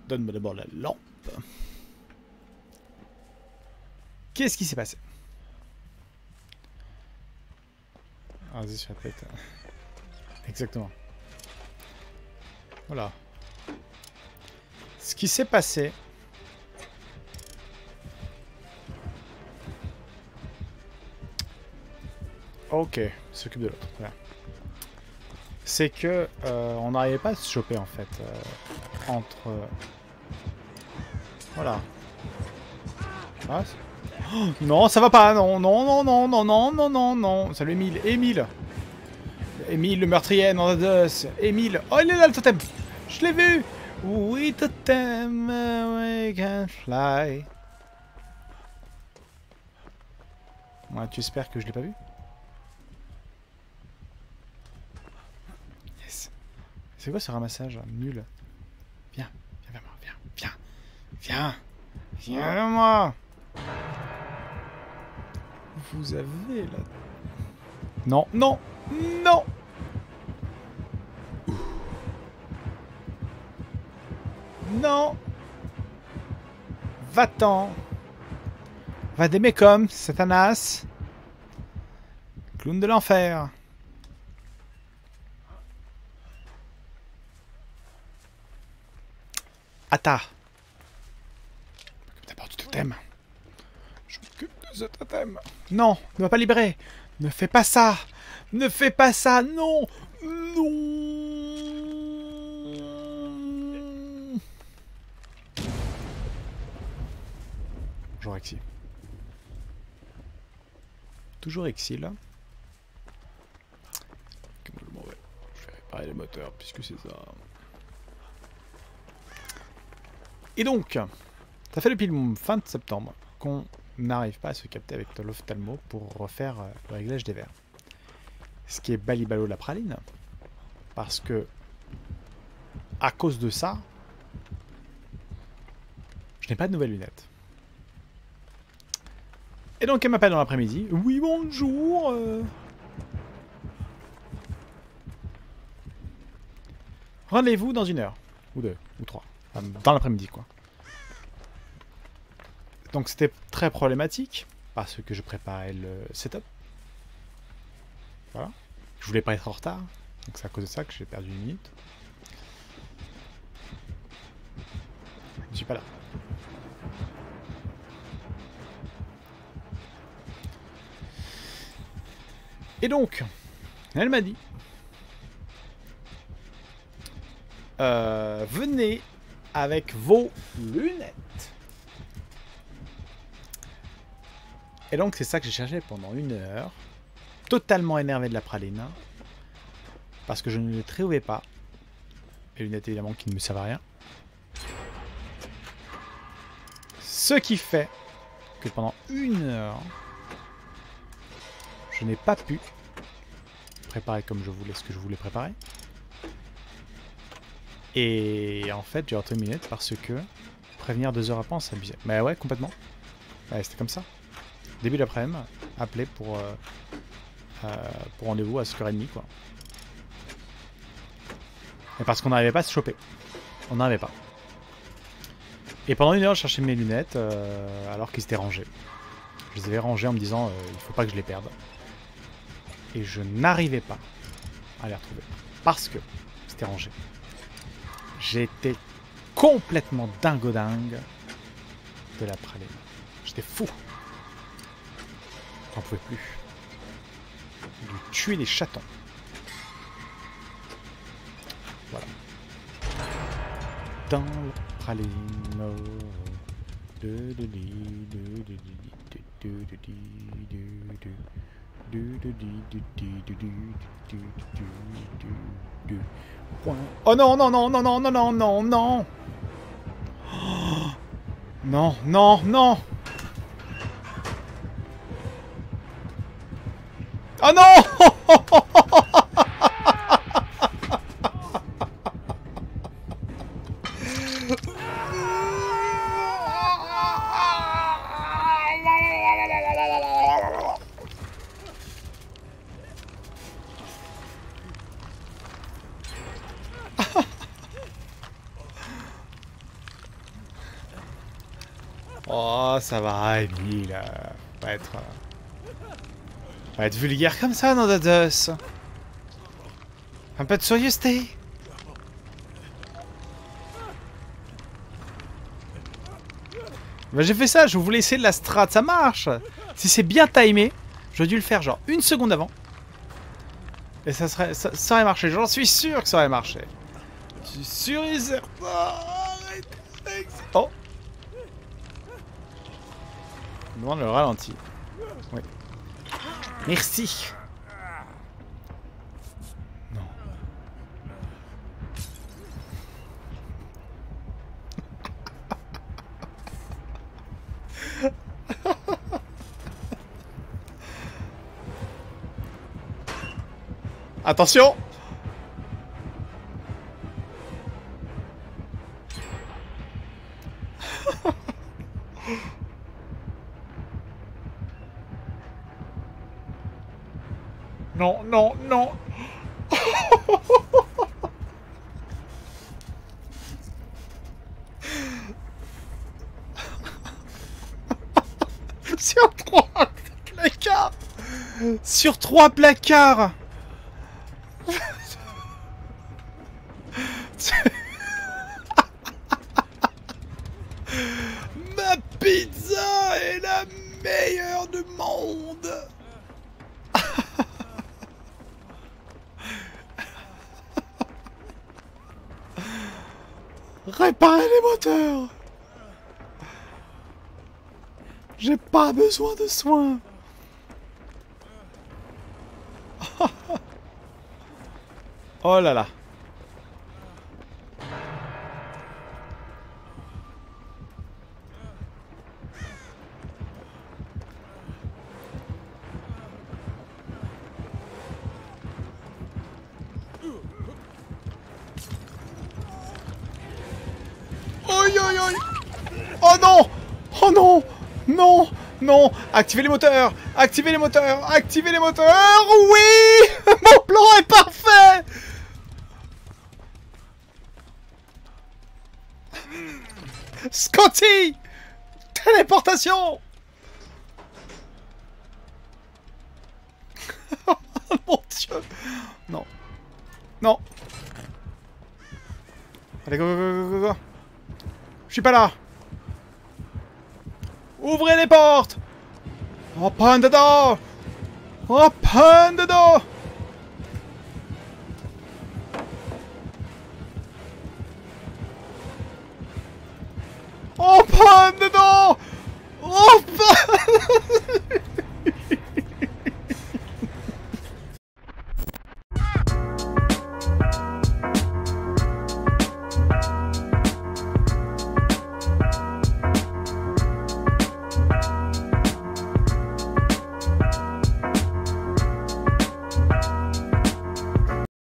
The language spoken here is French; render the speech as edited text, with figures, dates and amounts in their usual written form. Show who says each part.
Speaker 1: Donne-moi d'abord la lampe. Qu'est-ce qui s'est passé? Ah, vas-y, je répète. Exactement. Voilà. Ce qui s'est passé... Ok, s'occupe de l'autre. Voilà. C'est que on n'arrivait pas à se choper en fait entre. Voilà. Ah, oh, non, ça va pas. Non, non, non, non, non, non, non, non, non. Salut Émile. Émile. Émile, le meurtrier, non, Émile. Oh, il est là le totem. Je l'ai vu. Oui, totem, we can fly. Ouais, tu espères que je l'ai pas vu? Yes. C'est quoi ce ramassage? Nul. Viens, viens vers moi, viens, viens, viens, viens vers moi. Vous avez là... Non, non, non. Non. Va-t'en. Va des mécoms, Satanas. Clown de l'enfer. Atta. D'abord du totem. Je m'occupe de ce totem. Non, ne va pas libérer. Ne fais pas ça. Ne fais pas ça. Non. Non. Bonjour Exil. Toujours Exil. Bon, ouais. Je vais réparer les moteurs puisque c'est ça. Et donc, ça fait depuis le fin de septembre qu'on n'arrive pas à se capter avec l'ophtalmo pour refaire le réglage des verres. Ce qui est balibalo la praline. Parce que, à cause de ça, je n'ai pas de nouvelles lunettes. Et donc elle m'appelle dans l'après-midi. Oui, bonjour. Rendez-vous dans 1 heure. Ou 2, ou 3. Enfin, dans l'après-midi, quoi. Donc c'était très problématique. Parce que je préparais le setup. Voilà. Je voulais pas être en retard. Donc c'est à cause de ça que j'ai perdu 1 minute. Je suis pas là. Et donc, elle m'a dit, venez avec vos lunettes. Et donc c'est ça que j'ai cherché pendant 1 heure, totalement énervé de la praline, parce que je ne les trouvais pas. Les lunettes évidemment qui ne me servent à rien. Ce qui fait que pendant 1 heure, je n'ai pas pu préparer comme je voulais ce que je voulais préparer. Et en fait, j'ai retenu mes lunettes parce que prévenir 2 heures avant, ça abusait. Mais ouais, complètement. Ouais, c'était comme ça. Début d'après-midi, appelé pour rendez-vous à 5h30, quoi. Et parce qu'on n'arrivait pas à se choper. On n'arrivait pas. Et pendant 1 heure, je cherchais mes lunettes alors qu'ils étaient rangés. Je les avais rangés en me disant il faut pas que je les perde. Et je n'arrivais pas à les retrouver. Parce que c'était rangé. J'étais complètement dingo-dingue de la praline. J'étais fou. J'en pouvais plus. De tuer les chatons. Voilà. Dans la praline. Oh non, non, non, non, non, non, non, non, non. Oh, non, non, non. Oh non. Oh, ça va, Emile. Pas être vulgaire comme ça, non, Dados. Un peu de soyeuseté. Bah, j'ai fait ça, je voulais essayer de la strat, ça marche. Si c'est bien timé, j'aurais dû le faire genre une seconde avant. Et ça aurait marché, j'en suis sûr que ça aurait marché. Je suis sûr et certain. Oh. Je demande le ralenti. Oui. Merci. Non. Attention. Non, non, non. Sur 3 placards. Sur 3 placards. Ma pizza est la meilleure du monde. Réparer les moteurs. J'ai pas besoin de soins. Oh là là. Oi oi oi. Oh non. Oh non. Non. Non. Activez les moteurs. Activez les moteurs. Activez les moteurs. Oui. Mon plan est parfait. Scotty. Téléportation. Mon Dieu. Non. Non. Allez, go, go, go, go, go. Je suis pas là. Ouvrez les portes. Open the door. Open the door. Open the door.